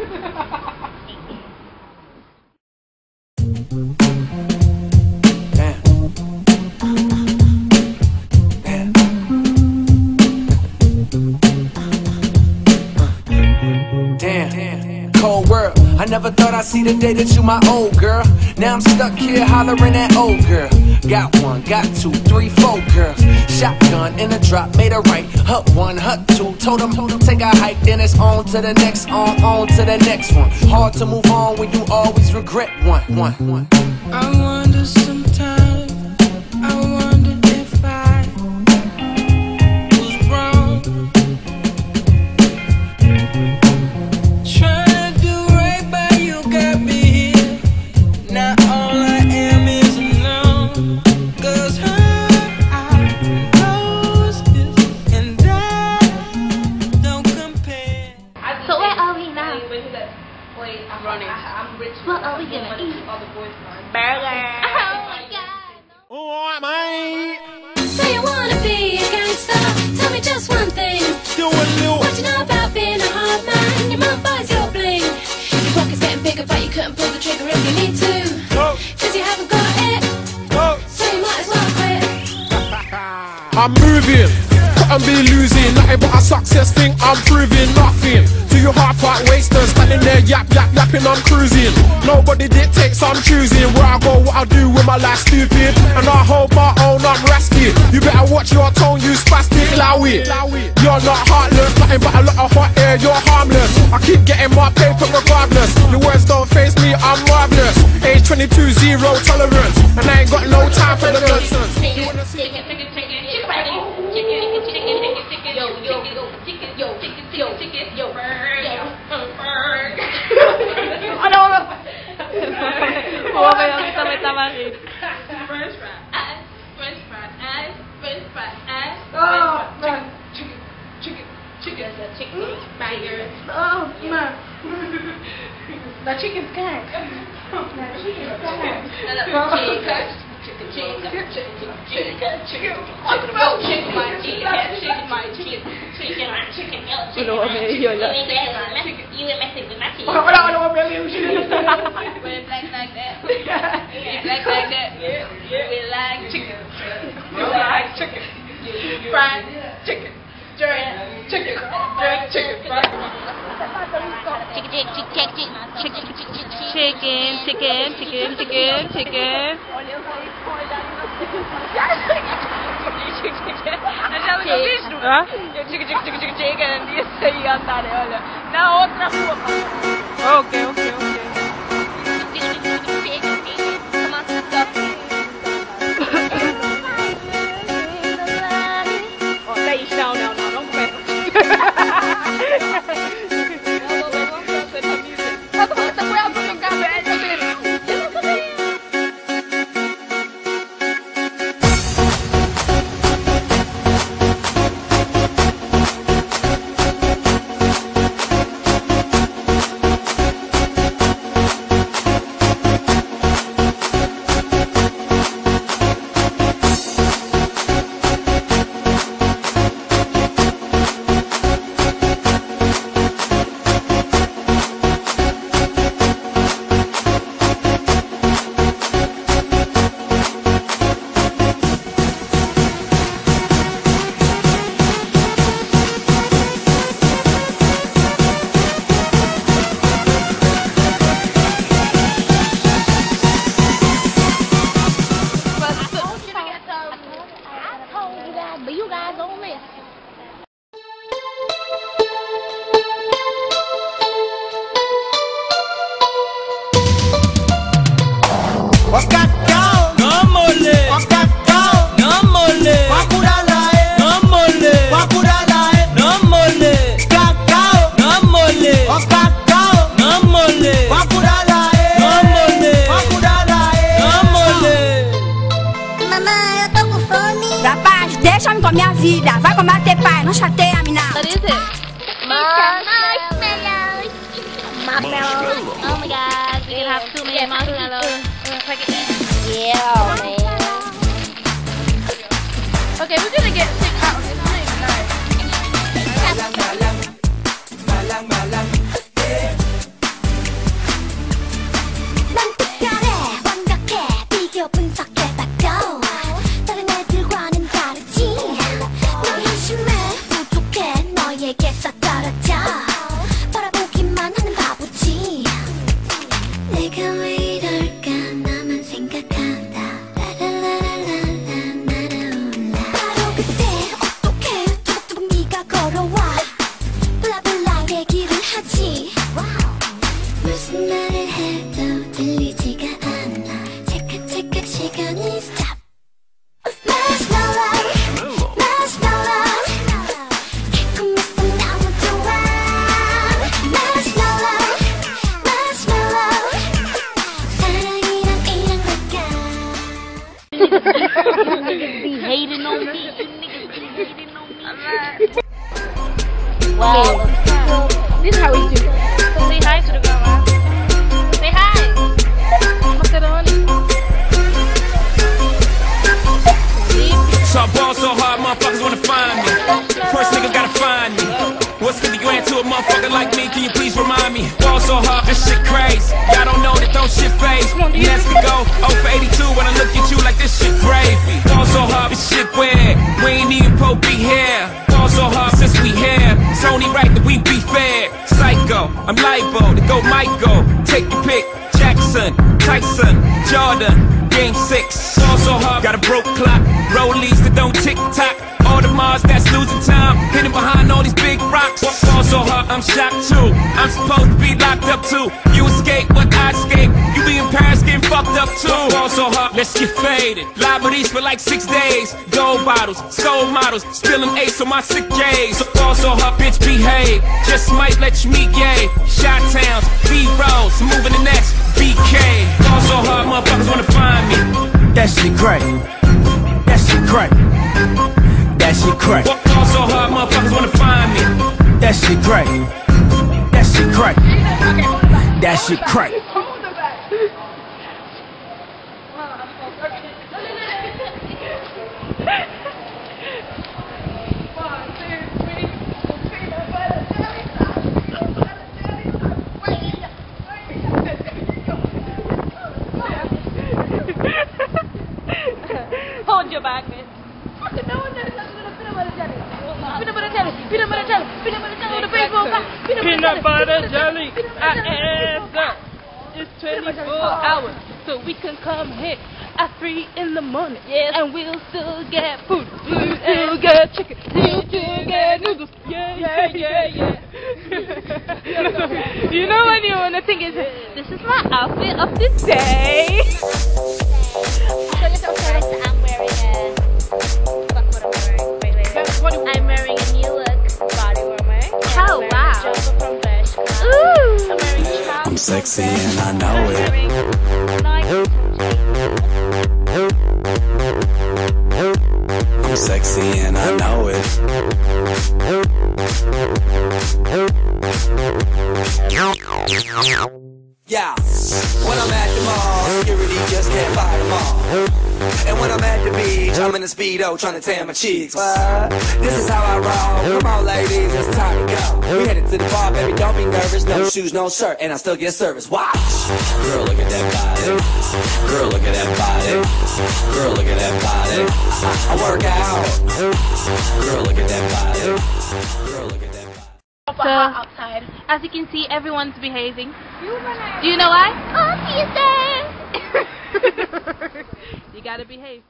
Damn, cold world. I never thought I'd see the day that you my old girl. Now I'm stuck here hollering at old girl. Got one, got two, three, four girls. Shotgun in a drop, made a right. Hut one, hut two. Told them take a hike, then it's on to the next, on to the next one. Hard to move on when you always regret one. I wonder sometimes, I wonder if I was wrong. Trying to do right by you got me here. Now all I am is alone. 'Cause her knows this and I don't compare. So where are we now? I'm running. What are we gonna eat? Burger. Oh my god. Oh, mate. So you wanna be a gangster? Tell me just one thing. What you know about being a hard man? Your mum buys your bling. Your pocket's getting bigger, but you couldn't pull the trigger if you need to. 'Cause you haven't got it. So you might as well quit. I'm moving, couldn't be losing. Nothing but a success thing, I'm proving nothing. To you half-heart wasters, standing there yapping, I'm cruising. Nobody dictates, I'm choosing where I go, what I do with my life, stupid. And I hold my own, I'm rasty. You better watch your tone, you spastic, lowy. You're not heartless, nothing but a lot of hot air, you're harmless. I keep getting my paper regardless. Your words don't face me, I'm marvelous. Age 22, zero tolerance. And I ain't got no time for the nonsense. You wanna see The chicken's cat. Fried chicken. Jerk chicken. Jerk chicken. But you guys don't listen. Deixa-me com a minha vida, vai combater pai, não chateia a mina. What is it? Marshmallows. Marshmallows. Oh my god, we can have too many marshmallows. Yeah, man. Okay, we're gonna get sick out of this. It's not even nice. niggas be hating on me. You niggas be hating on me. Well, this is how we do it. So say hi to the girl, man. Say hi. So I ball so hard, motherfuckers wanna find me. First nigga gotta find me. What's 50 grand to a motherfucker like me? Can you please remind me? Ball so hard, this shit crazy. Y'all don't know that don't shit phase. Yes, we go 0 for 82 when I look at you like this shit gravy. Ball so hard, this shit weird. We ain't even po be here. Ball so hard since we here. It's only right that we be fair. Psycho, I'm libo to go Michael. Take your pick. Jackson, Tyson, Jordan. Game 6, ball so hard, got a broke clock. Rollies that don't tick-tock. All the Mars that's losing time, hidden behind all these big rocks. Ball so hard, I'm shocked too. I'm supposed to be locked up too. You escape, but I escape. You be in Paris getting fucked up too. Ball so hard, let's get faded. Liberties for like 6 days. Gold bottles, soul models, spilling ace on my sick days. So ball so hard, bitch, behave. Just might let you meet gay. Shot towns, B-rolls, moving the next BK. Ball so hard, motherfuckers wanna find me. That shit crack. That shit crack. That shit crack. Ball so hard, motherfuckers wanna find me. That shit crack. That shit crack. That shit crack. Hold your back, man. Peanut butter jelly. I asked her. It's 24 hours, so we can come here at 3 in the morning. Yes. And we'll still get food. We'll still get chicken. We'll still get noodles. Yeah. You know when you want to think is, this is my outfit of the day. I'm wearing a... Fuck what I'm wearing. Wait. I'm wearing a new look body warmer. Oh, wow. Jumper from Bershka. Ooh. I'm wearing trousers. I'm sexy and I know it. I'm sexy and I know it. Yeah, when I'm at the mall, security just can't fight them all. And when I'm at the beach, I'm in a Speedo trying to tan my cheeks. This is how I roll. Come on, ladies, it's time to go. We headed to the bar, baby, don't be nervous. No shoes, no shirt, and I still get service. Watch. Girl, look at that body. Girl, look at that body. Girl, look at that body. I work out. Girl, look at that body. Girl, look at that body. So, outside. As you can see, everyone's behaving. Do you know why? Oh, Tuesday! You gotta behave.